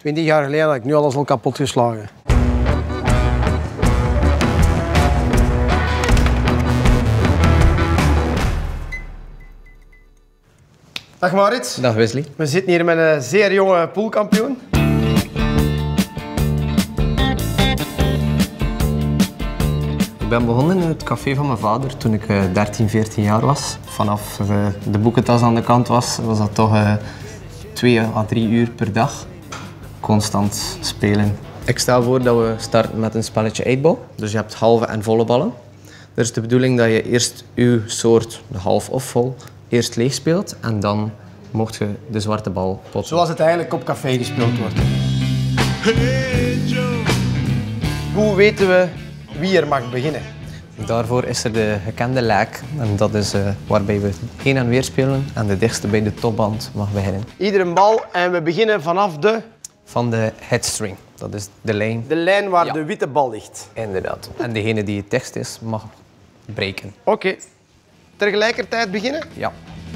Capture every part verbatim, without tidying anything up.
Twintig jaar geleden had ik nu alles al kapot geslagen. Dag Maurits. Dag Wesley. We zitten hier met een zeer jonge poolkampioen. Ik ben begonnen in het café van mijn vader toen ik uh, dertien, veertien jaar was. Vanaf uh, de boekentas aan de kant was, was dat toch uh, twee à drie uur per dag. Constant spelen. Ik stel voor dat we starten met een spelletje eitbal. Dus je hebt halve en volle ballen. Dat is de bedoeling dat je eerst je soort, de half of vol, eerst leeg speelt en dan mocht je de zwarte bal potten. Zoals het eigenlijk op café gespeeld wordt. Hoe weten we wie er mag beginnen? Daarvoor is er de gekende lijk. En dat is uh, waarbij we heen en weer spelen en de dichtste bij de topband mag beginnen. Iedere bal en we beginnen vanaf de... Van de headstring. Dat is de lijn. De lijn waar ja. de witte bal ligt. Inderdaad. En degene die het dichtst is, mag breken. Oké. Okay. Tegelijkertijd beginnen? Ja.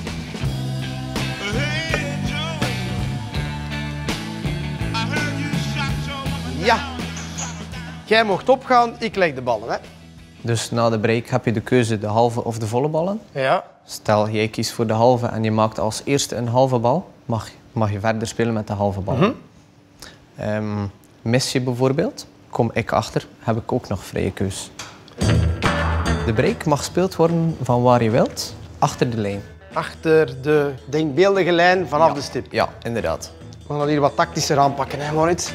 Ja. Jij mocht opgaan, ik leg de ballen. Hè? Dus na de break heb je de keuze de halve of de volle ballen. Ja. Stel, jij kiest voor de halve en je maakt als eerste een halve bal, mag, mag je verder spelen met de halve bal. Mm-hmm. um, mis je bijvoorbeeld, kom ik achter, heb ik ook nog vrije keus. De break mag gespeeld worden van waar je wilt, achter de lijn. Achter de denkbeeldige lijn vanaf ja. de stip? Ja, inderdaad. We gaan dat hier wat tactischer aanpakken, hè, Maurits?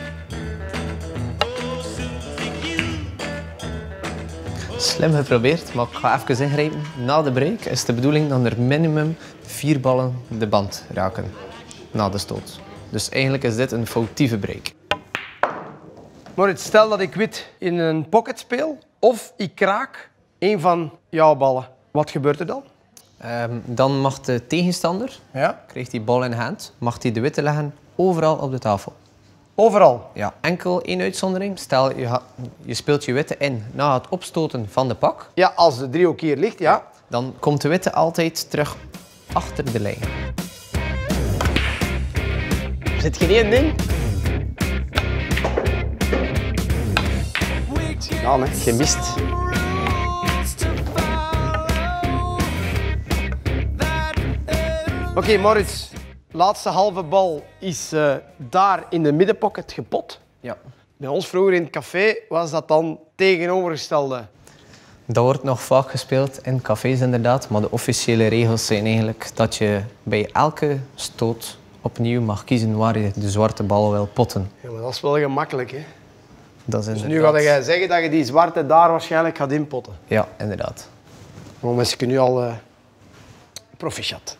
Slim geprobeerd, maar ik ga even ingrijpen. Na de break is de bedoeling dat er minimum vier ballen de band raken. Na de stoot. Dus eigenlijk is dit een foutieve break. Maurits, stel dat ik wit in een pocket speel of ik kraak een van jouw ballen. Wat gebeurt er dan? Um, dan mag de tegenstander, ja? krijgt die bal in hand, mag die de witte leggen overal op de tafel. Overal? Ja, enkel één uitzondering. Stel, je, ha, je speelt je witte in na het opstoten van de pak. Ja, als de driehoek hier ligt, ja. Dan komt de witte altijd terug achter de lijn. Er zit geen één ding. Ja, nee, gemist. Oké, okay, Maurits. Laatste halve bal is uh, daar in de middenpocket gepot. Ja. Bij ons vroeger in het café was dat dan tegenovergestelde. Dat wordt nog vaak gespeeld in cafés inderdaad, maar de officiële regels zijn eigenlijk dat je bij elke stoot opnieuw mag kiezen waar je de zwarte bal wil potten. Ja, maar dat is wel gemakkelijk, hè? Dat is dus inderdaad... nu ga jij zeggen dat je die zwarte daar waarschijnlijk gaat inpotten. Ja, inderdaad. Maar mensen nu al uh, proficiat.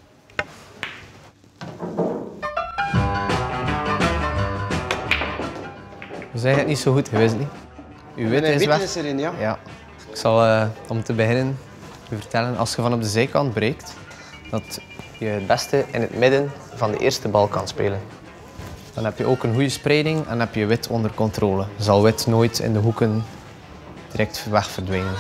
We zijn het niet zo goed, Wesley. Uw witte is weg. Is erin, ja. Ja. Ik zal uh, om te beginnen u vertellen, als je van op de zijkant breekt, dat je het beste in het midden van de eerste bal kan spelen. Dan heb je ook een goede spreiding en heb je wit onder controle. Zal wit nooit in de hoeken direct weg verdwijnen.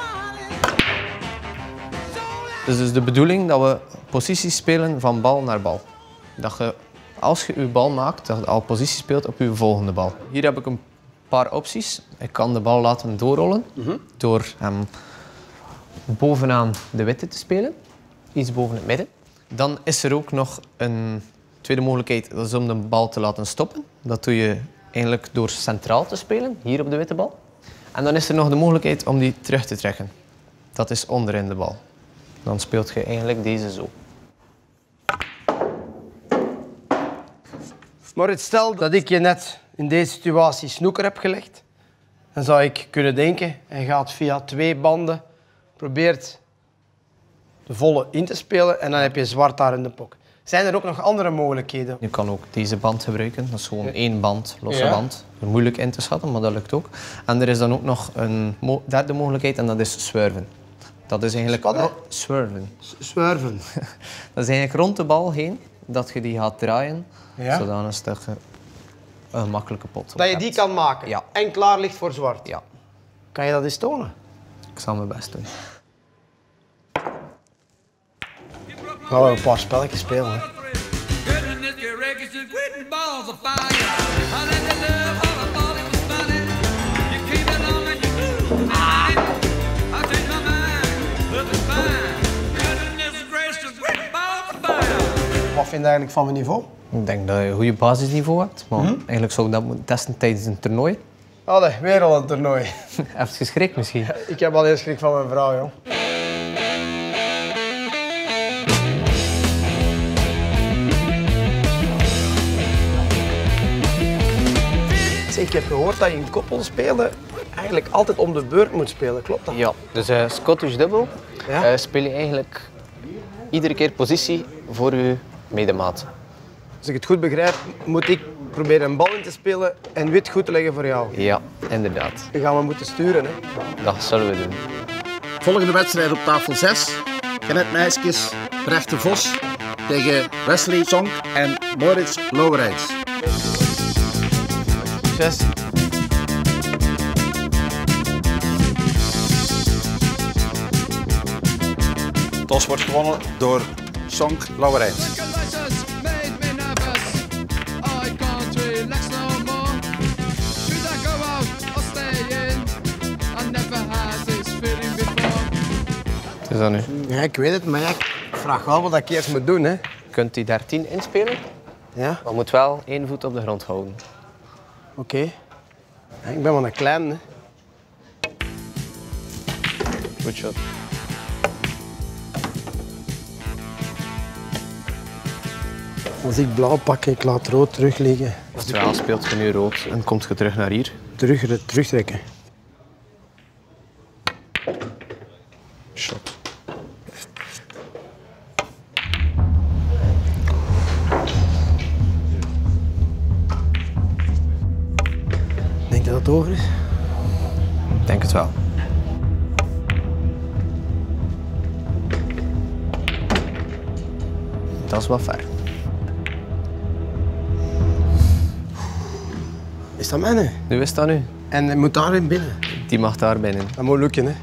Het is dus de bedoeling dat we posities spelen van bal naar bal. Dat je, als je je bal maakt, dat je al positie speelt op je volgende bal. Hier heb ik een paar opties. Ik kan de bal laten doorrollen mm-hmm. door hem bovenaan de witte te spelen. Iets boven het midden. Dan is er ook nog een tweede mogelijkheid, dat is om de bal te laten stoppen. Dat doe je eigenlijk door centraal te spelen, hier op de witte bal. En dan is er nog de mogelijkheid om die terug te trekken. Dat is onderin de bal. Dan speelt je eigenlijk deze zo. Maar stel dat ik je net in deze situatie snoeker heb gelegd, dan zou ik kunnen denken, hij gaat via twee banden, probeert de volle in te spelen en dan heb je zwart daar in de pok. Zijn er ook nog andere mogelijkheden? Je kan ook deze band gebruiken. Dat is gewoon ja. één band, losse ja. band. Moeilijk in te schatten, maar dat lukt ook. En er is dan ook nog een mo derde mogelijkheid en dat is zwerven. Dat is eigenlijk... Wat, zwerven. Zwerven. Dat is eigenlijk rond de bal heen, dat je die gaat draaien, ja. zodat een een makkelijke pot Dat je die kan maken ja. en klaar ligt voor zwart? Ja. Kan je dat eens tonen? Ik zal mijn best doen. Gaan we een paar spelletjes spelen, hè? vind je eigenlijk van mijn niveau? Ik denk dat je een goede basisniveau hebt, maar mm-hmm. eigenlijk zou ik dat moeten testen tijdens een toernooi. Allee, weer al een toernooi. Even geschrikt misschien? Ik heb al eens schrik van mijn vrouw, joh. Ik heb gehoord dat je in koppel spelen eigenlijk altijd om de beurt moet spelen, klopt dat? Ja, dus uh, Scottish Double ja? uh, speel je eigenlijk iedere keer positie voor je medemaat. Als ik het goed begrijp, moet ik proberen een bal in te spelen en wit goed te leggen voor jou. Ja, inderdaad. Dan gaan we moeten sturen, hè? Dat zullen we doen. Volgende wedstrijd op tafel zes. Jeanette Nijskes, Brecht de Vos tegen Wesley Sonk en Maurits Lauwerijns. Succes. Tos wordt gewonnen door Sonk Lauwerijns. Is dat nu? Ja, ik weet het, maar ja, ik vraag wel wat ik eerst moet doen, hè? Je kunt die dertien inspelen, ja? maar moet wel één voet op de grond houden. Oké. Okay. Ja, ik ben maar een klein, hè? Goed shot. Als ik blauw pak, ik laat rood terug liggen. Als je wel speelt je nu rood en komt je terug naar hier. Terug, terugtrekken. Shot. Denk je dat het over is? Ik denk het wel. Dat is wel ver. Is dat mij nu? Nu is dat nu. En hij moet daarin binnen? Die mag daar binnen. Dat moet lukken, hè?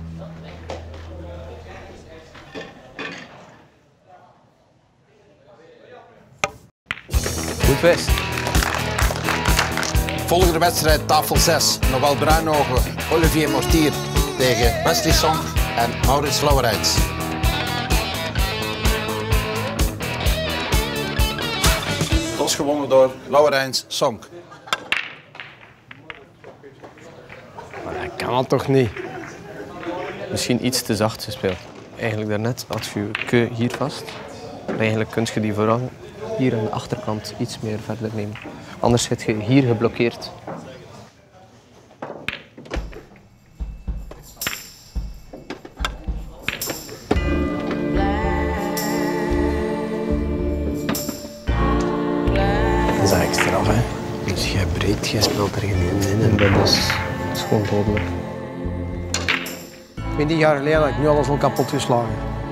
Goed wist. Volgende wedstrijd tafel zes. Noël Bruinogen, Olivier Mortier tegen Wesley Sonk en Maurits Lauwerijns. Tos gewonnen door Lauwerijns Sonk. Maar dat kan dat toch niet? Misschien iets te zacht gespeeld. Eigenlijk daarnet had je je keu hier vast. Maar eigenlijk kun je die vooral hier aan de achterkant iets meer verder nemen. Anders zit je hier geblokkeerd. Dat is eigenlijk straf, hè? Dus jij breed, jij speelt er geen in. En Dat is, dat is gewoon dodelijk. twintig jaar geleden had ik nu alles al kapot geslagen.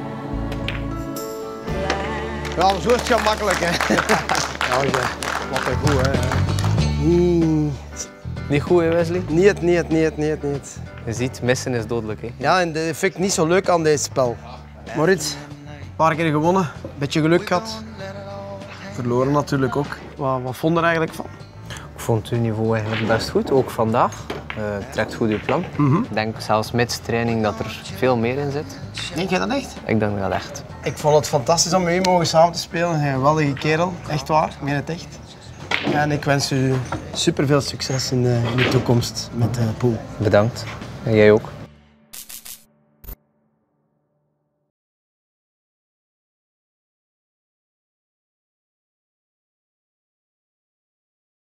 Ja, zo is het gemakkelijk, hè? Ja, ja. Wat een goed, hè? Mm. Niet goed, hè, Wesley? Niet, niet, niet, niet, niet. Je ziet, missen is dodelijk, hè? Ja, en dat vind ik niet zo leuk aan dit spel. Maurits, een paar keer gewonnen, een beetje geluk gehad. Verloren natuurlijk ook. Wat, wat vond je er eigenlijk van? Ik vond uw niveau eigenlijk best goed, ook vandaag. Uh, trekt goed uw plan. Mm-hmm. Ik denk zelfs met training dat er veel meer in zit. Denk jij dat echt? Ik denk dat echt. Ik vond het fantastisch om met u mogen samen te spelen. Een geweldige kerel, echt waar, ik meen het echt. Ja, en ik wens u super veel succes in de, in de toekomst met de pool. Bedankt. En jij ook.